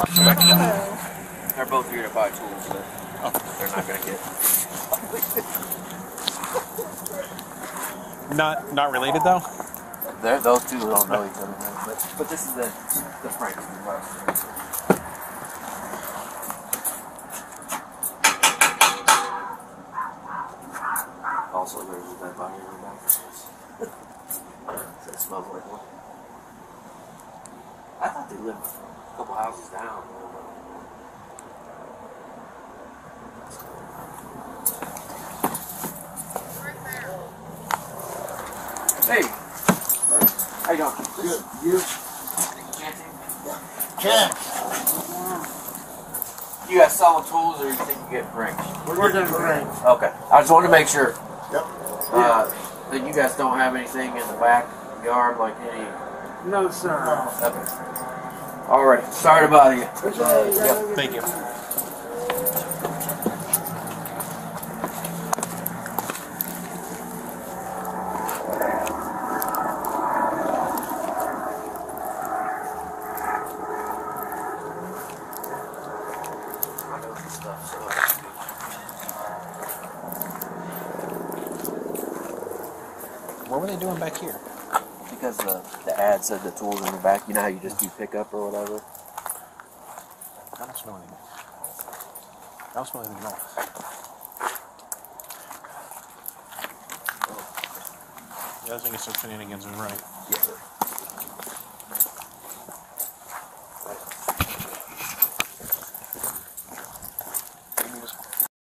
They're both here to buy tools, but they're not going to get. Not related though? Those two don't know each other, but this is the Franks. Also, there's a dead body in the back. It smells like one. I thought they lived a couple houses down. Hey, how you doing? Good. You? Can't. You guys selling tools, or you think you get Franks? We're doing great. Okay, I just wanted to make sure. Yep. That you guys don't have anything in the backyard, like any. No, sir. Okay. Alright, sorry to bother you. Yep. Thank you. What were they doing back here? Because the ad said the tools in the back. You know how you just do pickup or whatever? I don't smell anything. I don't smell anything else. Oh. Yeah, I think it's some shenanigans, right? Yeah.